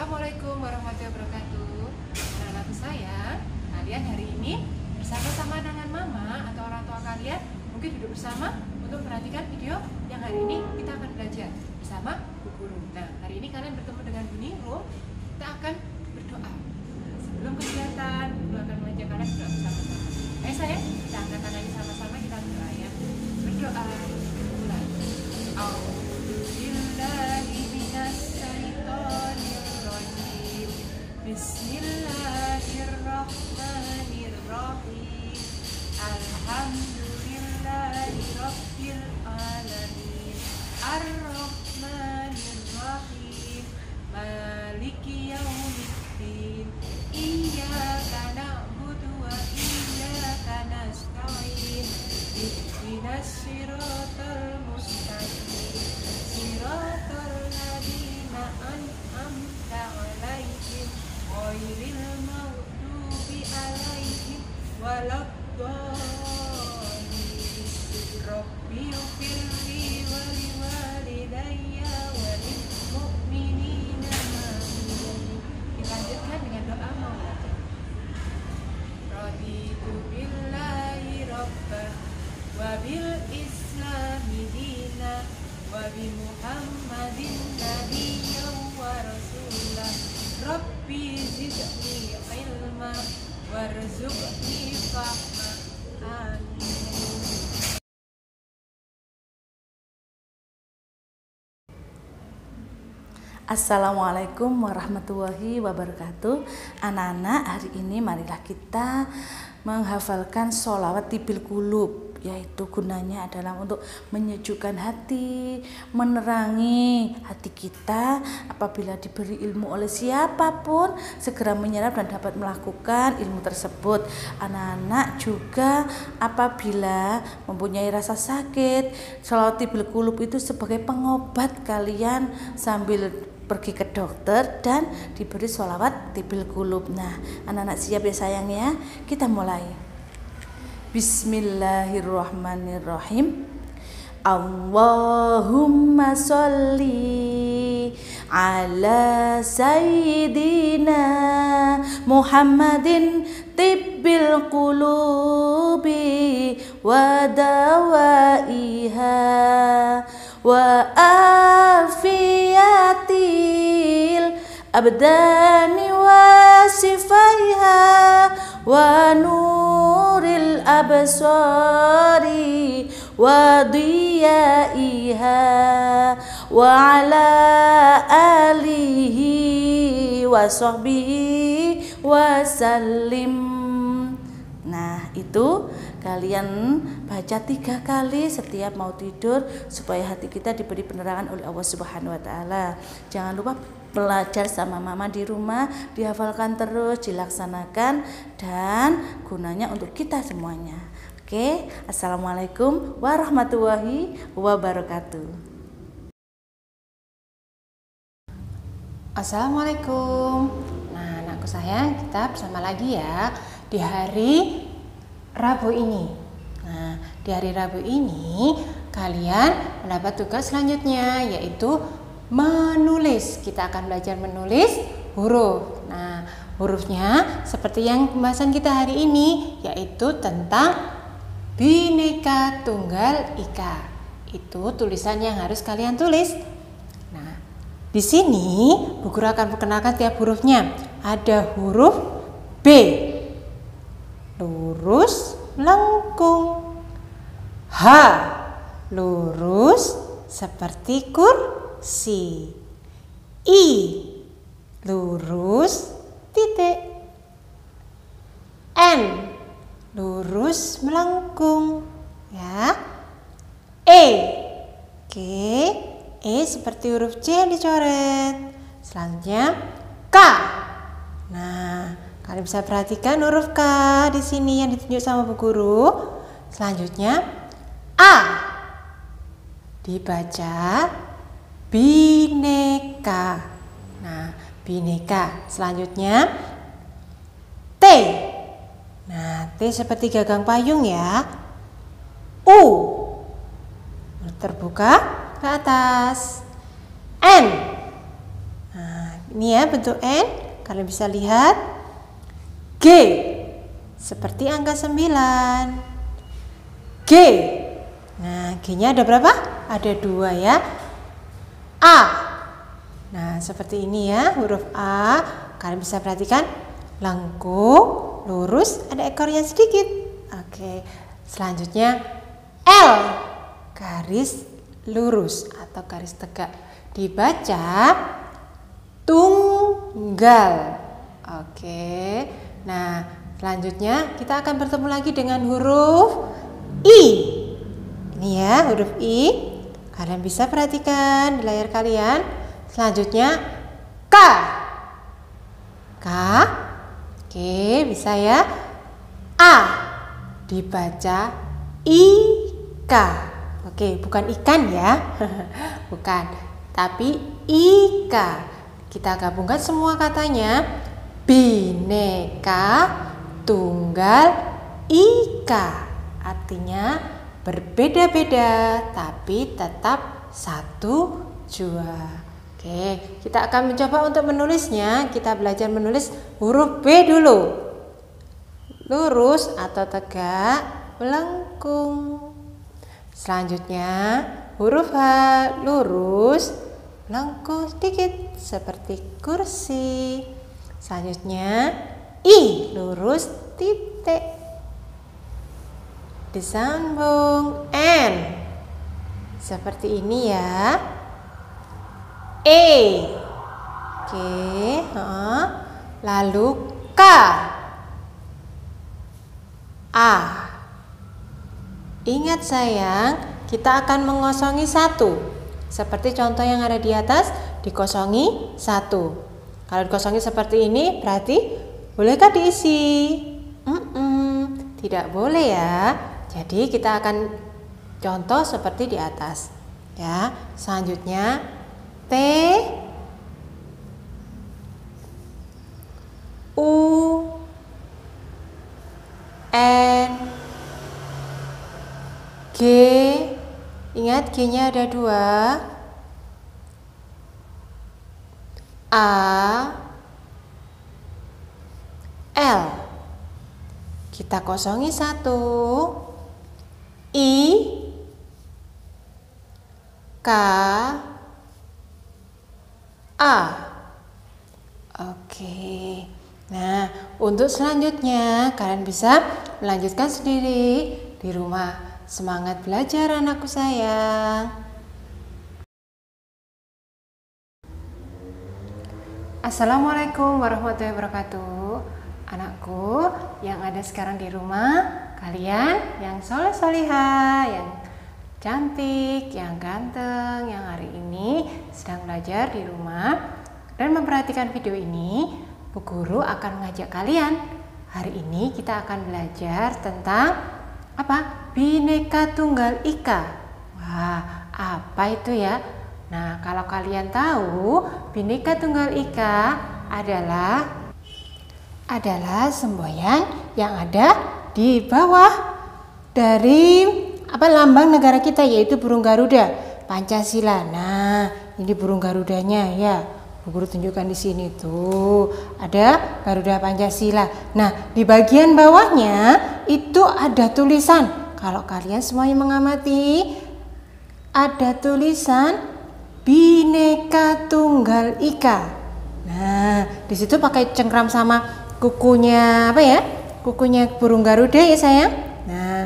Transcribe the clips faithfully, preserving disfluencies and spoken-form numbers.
Assalamualaikum warahmatullahi wabarakatuh. Anak-anakku sayang, kalian hari ini bersama-sama dengan mama atau orang tua kalian mungkin duduk bersama untuk perhatikan video yang hari ini kita akan belajar bersama Bu Guru. Nah, hari ini kalian bertemu dengan Bu Niro, kita akan berdoa. Nah, sebelum kegiatan, Bu akan mengajak kalian berdoa bersama-sama. Eh sayang, kita angkat tangannya sama-sama, kita berdoa ya. Berdoa. Mulai. A'udzubillahi minasyaitonirrajim. Bismillahirrahmanirrahim. Alhamdulillahi rabbil alamin. Ar-Rahmanir-Rahim. Maliki yaumiddin. Iyyaka na'budu wa iyyaka nasta'in. Ihdinas siratal mustaqim. Siratal ladzina an'amta 'alaihim ghairil maghdubi 'alaihim waladdallin. Rabbi ighfirli wa liwalidayya wa lil mu'minina amin. Dilanjutkan dengan doa maulana. Raditu billahi rabbah wa bil islami dina wa bi muhammadin nabiyyan wa rasulah. Rabbi zidni ilma warzuqni fahma. Amin. Assalamualaikum warahmatullahi wabarakatuh. Anak-anak, hari ini marilah kita menghafalkan sholawat tibil qulub, yaitu gunanya adalah untuk menyejukkan hati, menerangi hati kita. Apabila diberi ilmu oleh siapapun, segera menyerap dan dapat melakukan ilmu tersebut. Anak-anak juga apabila mempunyai rasa sakit, sholawat tibil qulub itu sebagai pengobat kalian sambil pergi ke dokter dan diberi sholawat tibil qulub. Nah, anak-anak siap ya sayang ya? Kita mulai. Bismillahirrahmanirrahim. Allahumma sholli ala sayyidina Muhammadin tibbil qulubi wa dawaiha wa afiyatil abdani wa sifaiha wa nuril absari wa diyaiha wa ala alihi wa sahbihi wa sallim. Nah, itu kalian baca tiga kali setiap mau tidur supaya hati kita diberi penerangan oleh Allah Subhanahu wa taala. Jangan lupa belajar sama mama di rumah, dihafalkan terus, dilaksanakan, dan gunanya untuk kita semuanya. Oke, assalamualaikum warahmatullahi wabarakatuh. Assalamualaikum. Nah, anakku sayang, kita bersama lagi ya di hari Rabu ini. Nah, di hari Rabu ini kalian mendapat tugas selanjutnya, yaitu menulis. Kita akan belajar menulis huruf. Nah, hurufnya seperti yang pembahasan kita hari ini, yaitu tentang Bhinneka Tunggal Ika. Itu tulisan yang harus kalian tulis. Nah, di sini Bu Guru akan perkenalkan tiap hurufnya. Ada huruf B, lurus melengkung. H, lurus seperti kursi. I, lurus titik. N, lurus melengkung ya. E, oke, E seperti huruf C yang dicoret. Selanjutnya K. Nah, kalian bisa perhatikan huruf K di sini yang ditunjuk sama Bu Guru. Selanjutnya A, dibaca bineka. Nah, bineka. Selanjutnya T. Nah, T seperti gagang payung ya. U, terbuka ke atas. N. Nah, Ini ya bentuk N, kalian bisa lihat. G, seperti angka sembilan. G, nah G-nya ada berapa? Ada dua ya. A, nah seperti ini ya, huruf A. Kalian bisa perhatikan, lengkung, lurus, ada ekornya sedikit. Oke, selanjutnya L, garis lurus atau garis tegak. Dibaca tunggal. Oke, nah selanjutnya kita akan bertemu lagi dengan huruf I. Ini ya huruf I. Kalian bisa perhatikan di layar kalian. Selanjutnya K. K. Oke, bisa ya. A. Dibaca I-K. Oke, bukan ikan ya. Bukan, tapi I-K. Kita gabungkan semua katanya. Bineka Tunggal Ika. Artinya berbeda-beda tapi tetap satu jua. Oke, kita akan mencoba untuk menulisnya. Kita belajar menulis huruf B dulu. Lurus atau tegak, melengkung. Selanjutnya huruf H, lurus, melengkung sedikit seperti kursi. Selanjutnya I, lurus, titik. Disambung N seperti ini ya. E, oke, uh, lalu K, A. Ingat sayang, kita akan mengosongi satu. Seperti contoh yang ada di atas, dikosongi satu. Kalau dikosongi seperti ini, berarti bolehkah diisi? Mm-mm, tidak boleh ya. Jadi kita akan contoh seperti di atas. Ya, selanjutnya T, U, N, G. Ingat G-nya ada dua. A, L. Kita kosongi satu. I, K, A. Oke. Nah, untuk selanjutnya kalian bisa melanjutkan sendiri di rumah. Semangat belajar anakku sayang. Assalamualaikum warahmatullahi wabarakatuh. Anakku yang ada sekarang di rumah, kalian yang soleh solihah, yang cantik, yang ganteng, yang hari ini sedang belajar di rumah dan memperhatikan video ini, Bu Guru akan mengajak kalian. Hari ini kita akan belajar tentang apa? Bineka Tunggal Ika. Wah, apa itu ya? Nah, kalau kalian tahu, Bineka Tunggal Ika adalah adalah semboyan yang ada di bawah dari apa lambang negara kita, yaitu burung Garuda, Pancasila. Nah, ini burung Garudanya ya. Bu Guru tunjukkan di sini tuh. Ada Garuda Pancasila. Nah, di bagian bawahnya itu ada tulisan. Kalau kalian semuanya mengamati, ada tulisan Bineka Tunggal Ika. Nah, di situ pakai cengkram sama kukunya apa ya? Kukunya burung Garuda ya sayang. Nah,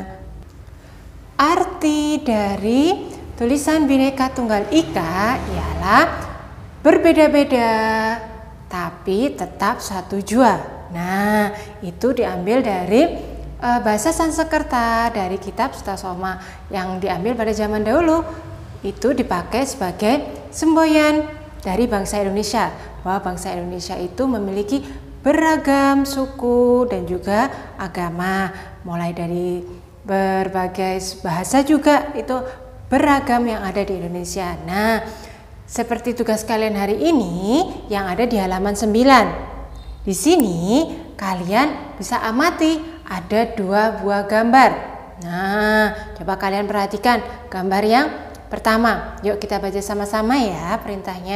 arti dari tulisan Bineka Tunggal Ika ialah berbeda-beda tapi tetap satu jua. Nah, itu diambil dari uh, bahasa Sanskerta, dari kitab Sutasoma yang diambil pada zaman dahulu. Itu dipakai sebagai semboyan dari bangsa Indonesia, bahwa bangsa Indonesia itu memiliki beragam suku dan juga agama, mulai dari berbagai bahasa juga itu beragam yang ada di Indonesia. Nah, seperti tugas kalian hari ini yang ada di halaman sembilan. Di sini kalian bisa amati ada dua buah gambar. Nah, coba kalian perhatikan gambar yang pertama. Yuk kita baca sama-sama ya perintahnya.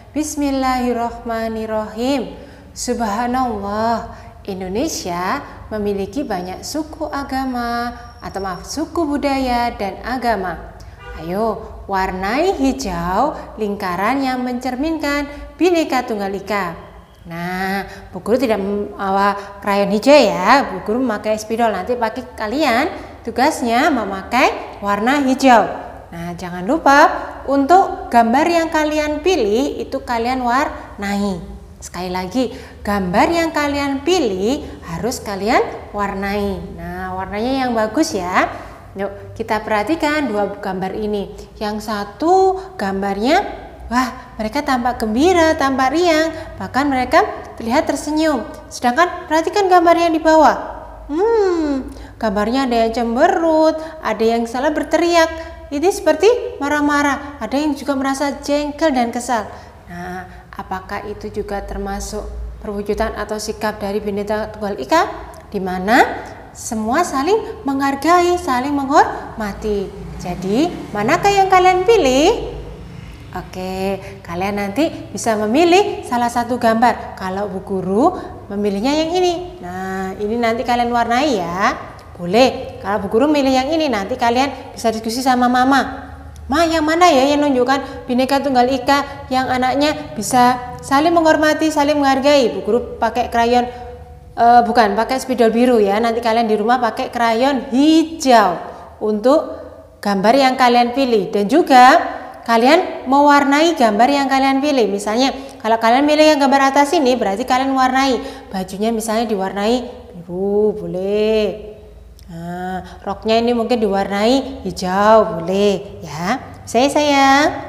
Bismillahirrahmanirrahim. Subhanallah, Indonesia memiliki banyak suku agama atau maaf suku budaya dan agama. Ayo warnai hijau lingkaran yang mencerminkan Bhinneka Tunggal Ika. Nah, Bu Guru tidak membawa krayon hijau ya, Bu Guru memakai spidol. Nanti pakai kalian tugasnya memakai warna hijau. Nah, jangan lupa untuk gambar yang kalian pilih itu kalian warnai. Sekali lagi, gambar yang kalian pilih harus kalian warnai. Nah, warnanya yang bagus ya. Yuk, kita perhatikan dua gambar ini. Yang satu gambarnya, wah, mereka tampak gembira, tampak riang, bahkan mereka terlihat tersenyum. Sedangkan perhatikan gambar yang di bawah. Hmm, gambarnya ada yang cemberut, ada yang salah berteriak. Ini seperti marah-marah, ada yang juga merasa jengkel dan kesal. Nah, apakah itu juga termasuk perwujudan atau sikap dari Bhinneka Tunggal Ika? Di mana semua saling menghargai, saling menghormati. Jadi, manakah yang kalian pilih? Oke, kalian nanti bisa memilih salah satu gambar. Kalau Bu Guru memilihnya yang ini. Nah, ini nanti kalian warnai ya. Boleh. Kalau Bu Guru milih yang ini, nanti kalian bisa diskusi sama Mama. Ma, yang mana ya yang menunjukkan Bhinneka Tunggal Ika yang anaknya bisa saling menghormati, saling menghargai? Bu Guru pakai krayon Uh, bukan pakai spidol biru ya, nanti kalian di rumah pakai krayon hijau untuk gambar yang kalian pilih, dan juga kalian mewarnai gambar yang kalian pilih. Misalnya kalau kalian pilih yang gambar atas ini, berarti kalian warnai bajunya, misalnya diwarnai biru boleh, nah, roknya ini mungkin diwarnai hijau boleh ya. Saya sayang.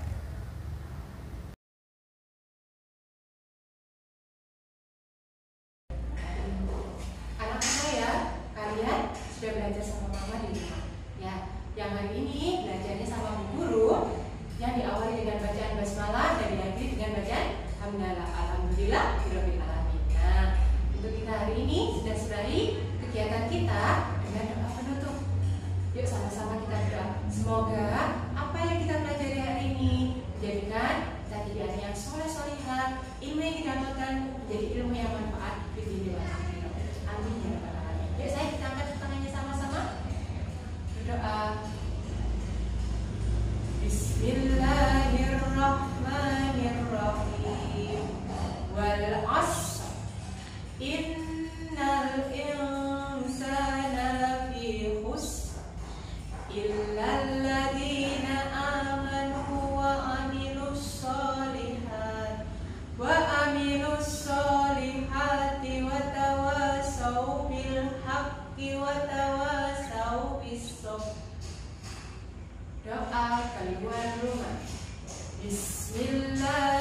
Sudah belajar sama Mama di rumah ya. Yang hari ini belajarnya sama Bu Guru yang diawali dengan bacaan basmalah dan diakhiri dengan bacaan hamdalah alhamdulillah rabbil alamin. Nah, untuk kita hari ini sudah sudahi kegiatan kita dengan doa penutup. Yuk sama-sama kita berdoa. Semoga apa yang kita pelajari hari ini menjadikan kita jadi anak yang soleh-solehah, ilmu yang didapatkan menjadi ilmu yang manfaat di dunia dan akhirat. Amin ya rabbal alamin. Yuk saya kita angkat tangannya sama-sama berdoa. Bismillahirrahmanirrahim. Wal 'ashr innal insana lafi khusr illal ladzina amanu wa amilus sholihat wa amilus sholihati wa tawassaw bil haqqi wa tawassaw bis sabr. Doa keluar rumah. Bismillah.